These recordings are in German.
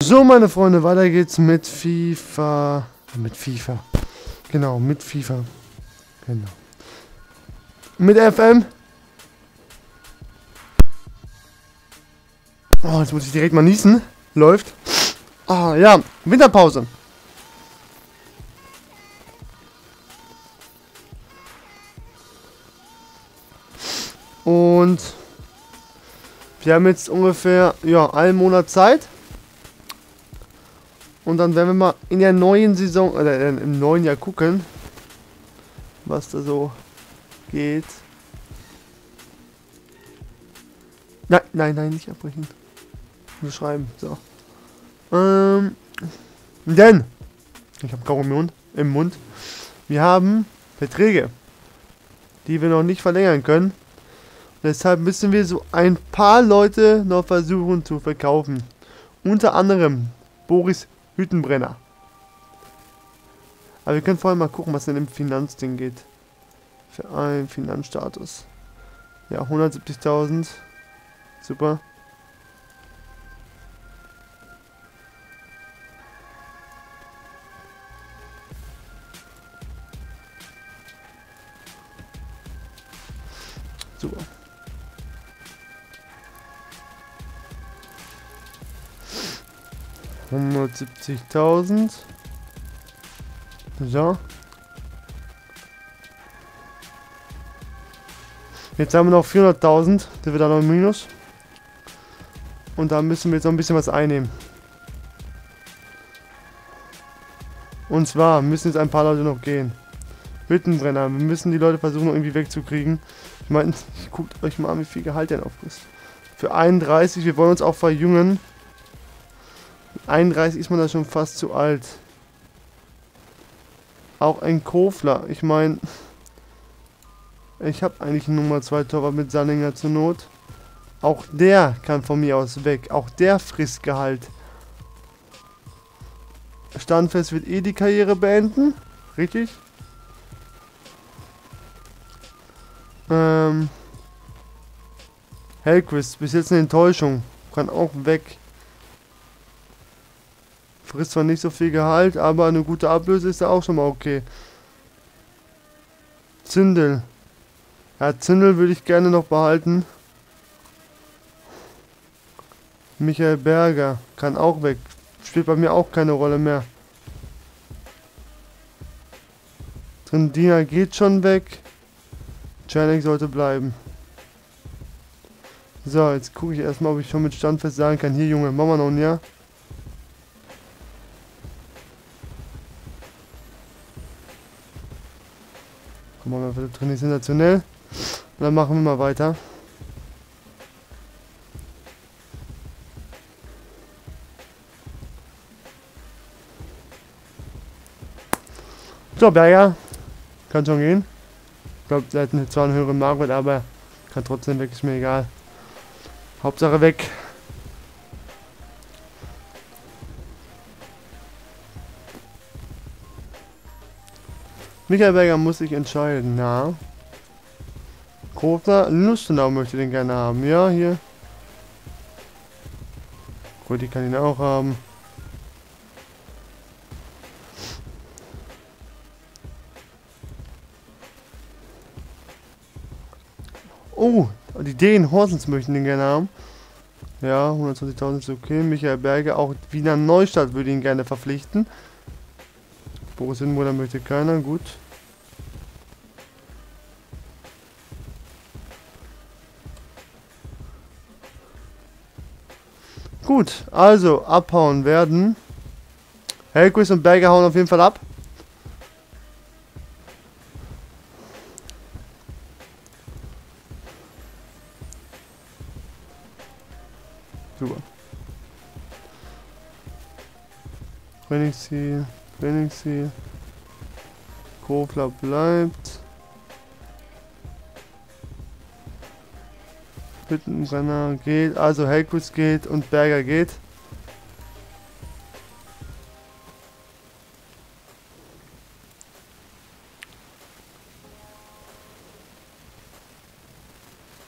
So, meine Freunde, weiter geht's mit FIFA. Mit FIFA. Genau, mit FIFA. Genau. Mit FM. Oh, jetzt muss ich direkt mal niesen. Läuft. Ah, ja. Winterpause. Und wir haben jetzt ungefähr, ja, einen Monat Zeit. Und dann werden wir mal in der neuen Saison, oder im neuen Jahr gucken, was da so geht. Nein, nein, nein, nicht abbrechen. Nur schreiben, so. Denn, ich habe Kaugummi im Mund. Wir haben Verträge, die wir noch nicht verlängern können. Deshalb müssen wir so ein paar Leute noch versuchen zu verkaufen. Unter anderem Boris Hüttenbrenner. Aber wir können vorher mal gucken, was denn im Finanzding geht. Für einen Finanzstatus. Ja, 170.000. Super. Super. $170.000. So. Jetzt haben wir noch 400.000. Der wird dann noch im Minus. Und da müssen wir jetzt noch ein bisschen was einnehmen. Und zwar müssen jetzt ein paar Leute noch gehen. Hüttenbrenner. Wir müssen die Leute versuchen, noch irgendwie wegzukriegen. Ich meine, guckt euch mal an, wie viel Gehalt der aufrüstet. Für 31. Wir wollen uns auch verjüngen. 31 ist man da schon fast zu alt. Auch ein Kofler. Ich meine, ich habe eigentlich einen Nummer 2 Torwart mit Sanninger zur Not. Auch der kann von mir aus weg. Auch der frisst Gehalt. Standfest wird eh die Karriere beenden. Richtig? Hellquist, bis jetzt eine Enttäuschung. Kann auch weg. Frisst zwar nicht so viel Gehalt, aber eine gute Ablöse ist ja auch schon mal okay. Zindel. Ja, Zindel würde ich gerne noch behalten. Michael Berger kann auch weg. Spielt bei mir auch keine Rolle mehr. Trindina geht schon weg. Czernik sollte bleiben. So, jetzt gucke ich erstmal, ob ich schon mit Standfest sagen kann. Hier, Junge, machen wir noch ein Jahr. Komm mal, wir trainieren sensationell. Und dann machen wir mal weiter. So, Berger. Kann schon gehen. Ich glaube, der hat zwar einen höheren Marktwert, aber kann trotzdem weg, ist mir egal. Hauptsache weg. Michael Berger muss sich entscheiden, ja. Kofler, Lustenau möchte den gerne haben. Ja, hier. Gut, die kann ihn auch haben. Oh, die Dänen Horsens möchten den gerne haben. Ja, 120.000 ist okay. Michael Berger, auch Wiener Neustadt würde ihn gerne verpflichten. Boris Hindenburger möchte keiner, gut. Gut, also abhauen werden. Hellquist und Berger hauen auf jeden Fall ab. Super. Trainingsziel, Trainingsziel. Kofler bleibt. Hüttenbrenner geht, also Hellquist geht und Berger geht.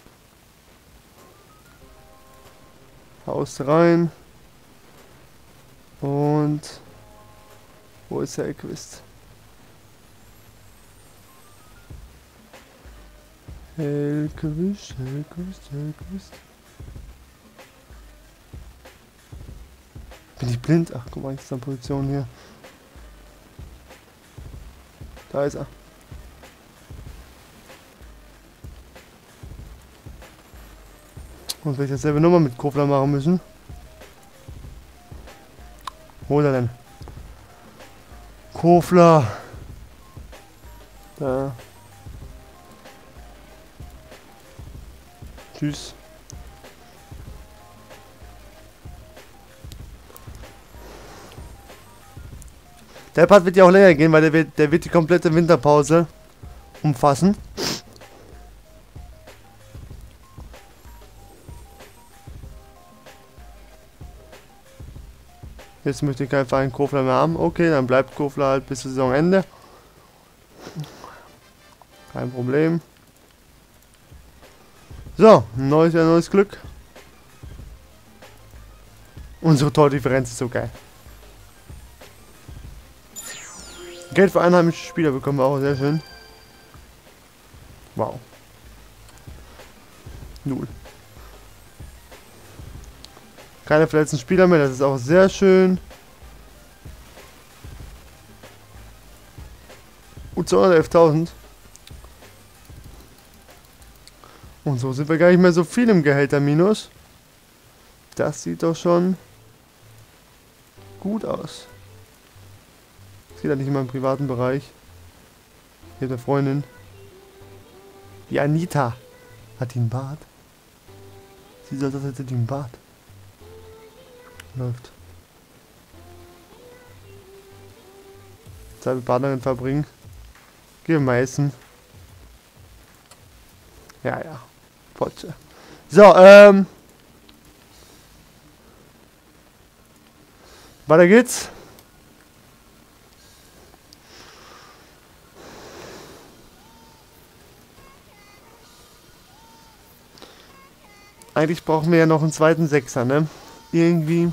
Haus rein. Und wo ist der Hellquist? Hellquist, Hellquist, Hellquist. Bin ich blind? Ach, guck mal, ich in Position hier. Da ist er. Und werde ich dasselbe nochmal mit Kofler machen müssen. Wo ist er denn? Kofler. Da. Tschüss. Der Part wird ja auch länger gehen, weil der wird die komplette Winterpause umfassen. Jetzt möchte ich keinen Verein Kofler mehr haben. Okay, dann bleibt Kofler halt bis zum Saisonende. Kein Problem. So, ein neues Glück. Unsere Tordifferenz ist so geil. Geld für einheimische Spieler bekommen wir auch, sehr schön. Wow. 0. Keine verletzten Spieler mehr, das ist auch sehr schön. Und 211.000. Und so sind wir gar nicht mehr so viel im Gehälter-Minus. Das sieht doch schon gut aus. Das geht ja nicht in meinem privaten Bereich. Ich habe eine Freundin. Die Anita. Hat die einen Bart? Sie sagt, das hätte die einen Bart. Läuft. Zeit mit Partnerin verbringen. Gehen wir mal essen. Ja, ja. Potsche. So, weiter geht's. Eigentlich brauchen wir ja noch einen zweiten Sechser, ne? Irgendwie.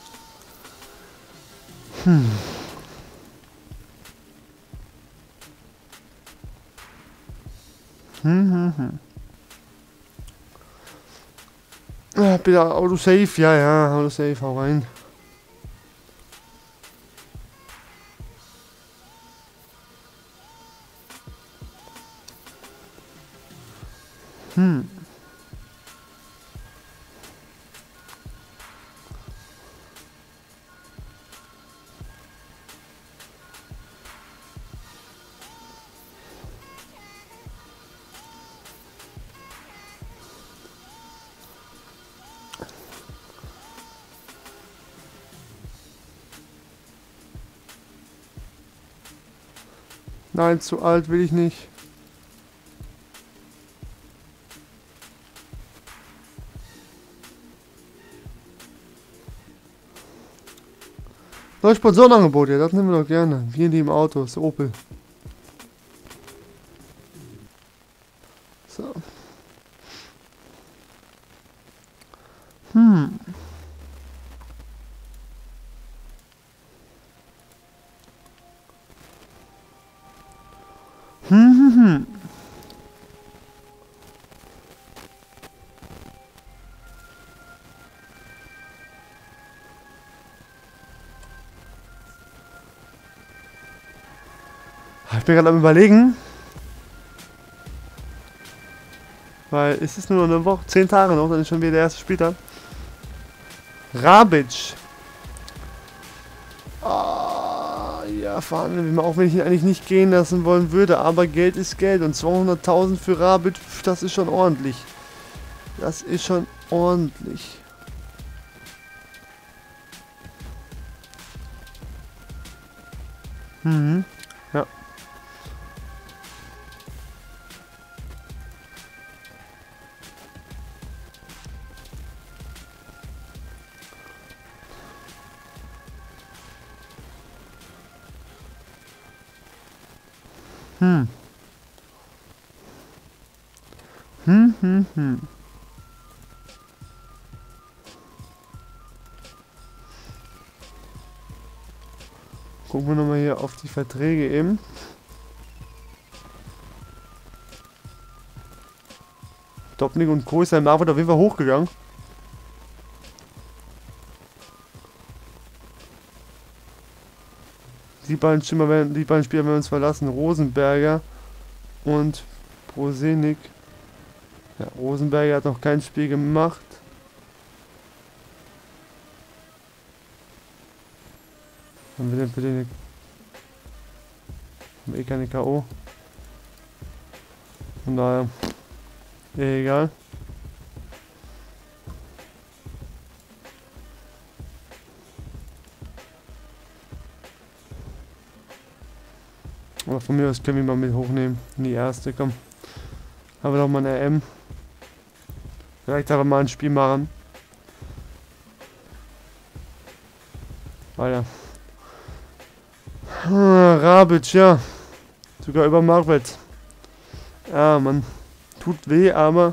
Hm. Bitte Autosave, ja, ja, Autosave, hau rein. Nein, zu alt will ich nicht. Neues Sponsorenangebot, ja, das nehmen wir doch gerne. Wir lieben Autos, Opel. So. Ich bin gerade am Überlegen. Weil es ist nur noch eine Woche, 10 Tage noch, dann ist schon wieder der erste Spieltag. Rabic. Ah, ja, verhandeln wir mal, auch wenn ich ihn eigentlich nicht gehen lassen wollen würde. Aber Geld ist Geld und 200.000 für Rabic, das ist schon ordentlich. Das ist schon ordentlich. Ja. Gucken wir nochmal hier auf die Verträge eben. Dopnik und Co. ist ja im Nachwort auf jeden Fall hochgegangen. Die beiden Spieler werden uns verlassen. Rosenberger und Prosenik. Ja, Rosenberger hat noch kein Spiel gemacht. Haben wir denn für den... Haben wir eh keine K.O. Von daher... egal. Aber von mir aus können wir mal mit hochnehmen. In die erste, komm. Haben wir doch mal eine M. Vielleicht aber mal ein Spiel machen. Weiter. Rabic, ja. Sogar über Marwitz. Ja, Mann. Tut weh, aber...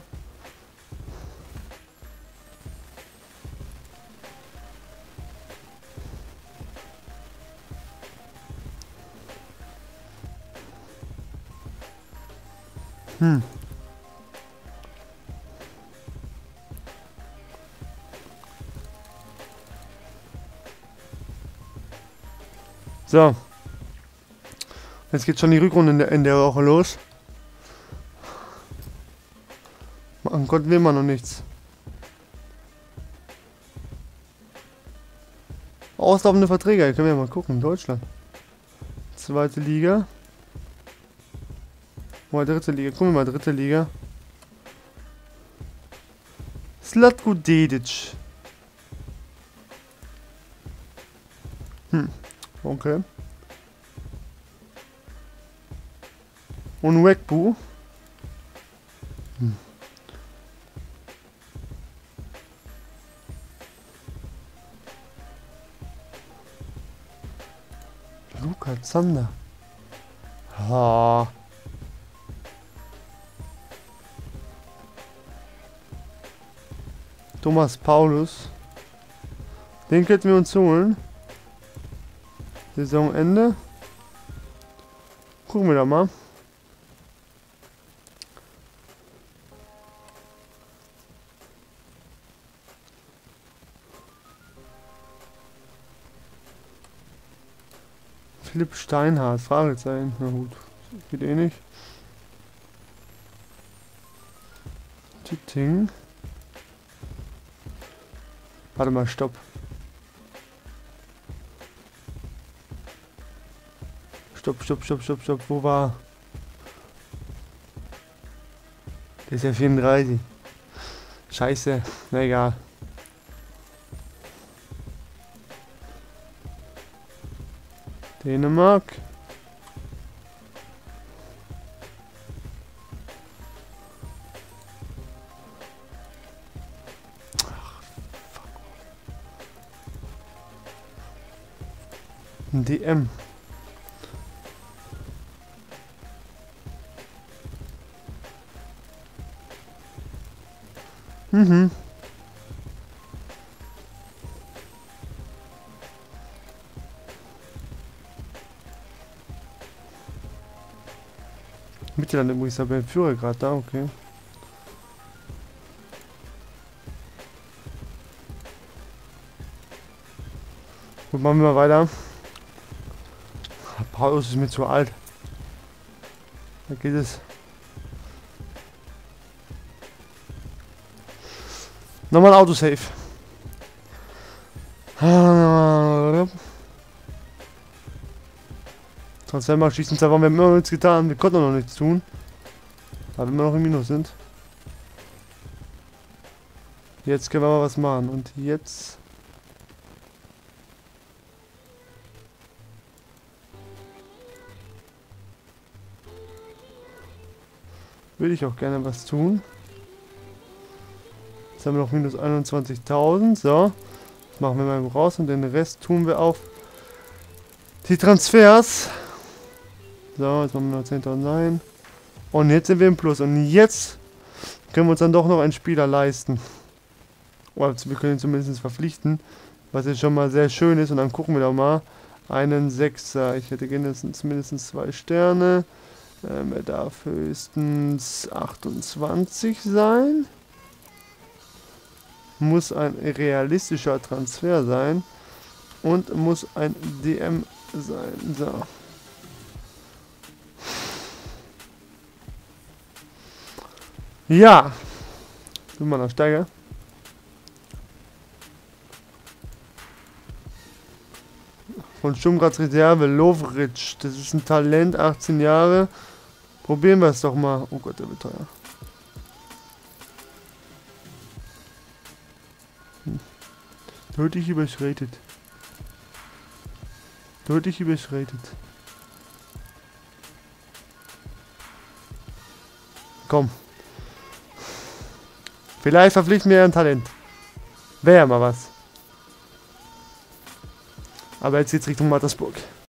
So. Jetzt geht schon die Rückrunde in der Woche los. Machen konnten wir immer noch nichts. Auslaufende Verträge, können wir mal gucken. Deutschland. Zweite Liga. Oh, dritte Liga. Gucken wir mal, dritte Liga. Zlatko Dedic. Okay. Und Wegbu. Luca Zander. Ah. Thomas Paulus. Den könnten wir uns holen. Saisonende. Gucken wir da mal. Philipp Steinhardt, Fragezeichen. Na gut, geht eh nicht. Titting. Warte mal, stopp. Stopp. Wo war? Der ist ja 34. Scheiße. Na egal. Dänemark. DM. Mittelland übrigens, aber Führer gerade da, okay. Gut, machen wir mal weiter. Paulus ist mir zu alt. Da geht es. Nochmal Autosave. Transfermarkt schießen, zwar haben wir immer noch nichts getan, wir konnten noch nichts tun. Aber wenn wir noch im Minus sind. Jetzt können wir mal was machen. Und jetzt... würde ich auch gerne was tun. Jetzt haben wir noch minus 21.000. So. Das machen wir mal raus und den Rest tun wir auf die Transfers. So, jetzt machen wir noch 10.000 ein. Und jetzt sind wir im Plus. Und jetzt können wir uns dann doch noch einen Spieler leisten. Oder wir können ihn zumindest verpflichten. Was jetzt schon mal sehr schön ist. Und dann gucken wir doch mal. einen Sechser. Ich hätte mindestens 2 Sterne. Er darf höchstens 28 sein. Muss ein realistischer Transfer sein. Und muss ein DM sein. So. Ja. Tun wir noch stärker. Von Sturmgrads Reserve, Lovric. Das ist ein Talent, 18 Jahre. Probieren wir es doch mal. Oh Gott, der wird teuer. Deutlich überschreitet. Deutlich überschreitet. Komm. Vielleicht verpflichten wir ein Talent. Wäre ja mal was. Aber jetzt geht's Richtung Mattersburg.